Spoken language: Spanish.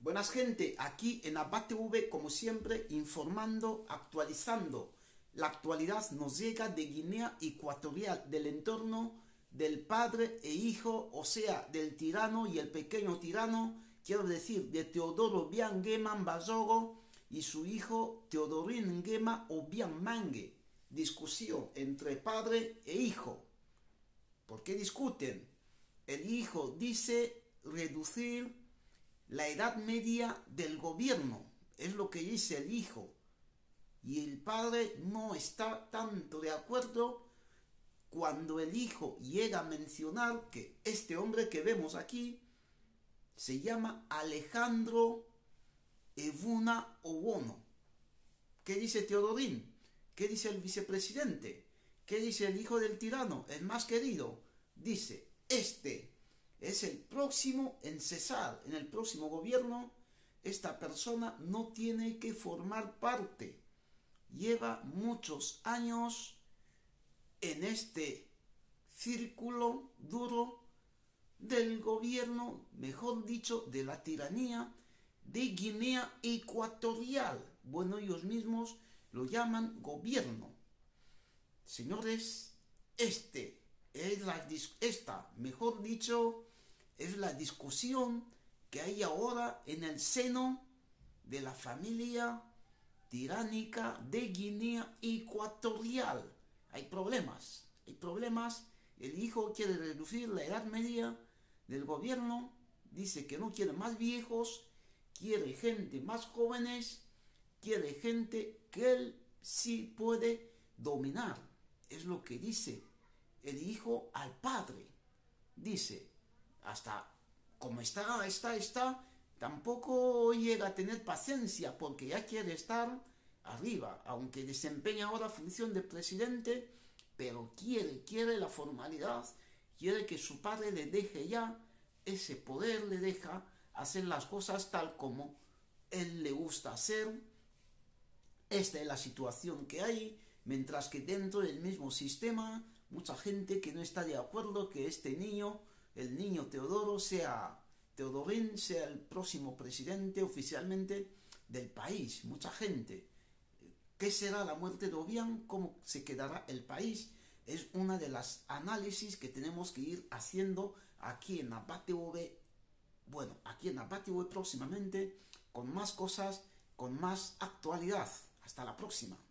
Buenas gente, aquí en Abad TV, como siempre, informando, actualizando. La actualidad nos llega de Guinea Ecuatorial, del entorno del padre e hijo, o sea, del tirano y el pequeño tirano, quiero decir, de Teodoro Obiang Nguema Mbasogo y su hijo Teodorin Nguema Obiang Mangue. Discusión entre padre e hijo. ¿Por qué discuten? El hijo dice reducir la edad media del gobierno, es lo que dice el hijo, y el padre no está tanto de acuerdo cuando el hijo llega a mencionar que este hombre que vemos aquí se llama Alejandro Evuna Owono. ¿Qué dice Teodorín? ¿Qué dice el vicepresidente? ¿Qué dice el hijo del tirano, el más querido? Dice, este es el próximo en cesar, en el próximo gobierno. Esta persona no tiene que formar parte. Lleva muchos años en este círculo duro del gobierno, mejor dicho, de la tiranía de Guinea Ecuatorial. Bueno, ellos mismos lo llaman gobierno. Señores, mejor dicho, es la discusión que hay ahora en el seno de la familia tiránica de Guinea Ecuatorial. Hay problemas. El hijo quiere reducir la edad media del gobierno, dice que no quiere más viejos, quiere gente más jóvenes, quiere gente que él sí puede dominar. Es lo que dice el hijo al padre. Dice, hasta como está, tampoco llega a tener paciencia porque ya quiere estar arriba, aunque desempeña ahora función de presidente, pero quiere la formalidad, quiere que su padre le deje ya ese poder, le deja hacer las cosas tal como él le gusta hacer. Esta es la situación que hay, mientras que dentro del mismo sistema, mucha gente que no está de acuerdo que este niño, el niño Teodorín, sea el próximo presidente oficialmente del país. Mucha gente. ¿Qué será la muerte de Obiang? ¿Cómo se quedará el país? Es una de las análisis que tenemos que ir haciendo aquí en Abad TV. Bueno, aquí en Abad TV próximamente, con más cosas, con más actualidad. Hasta la próxima.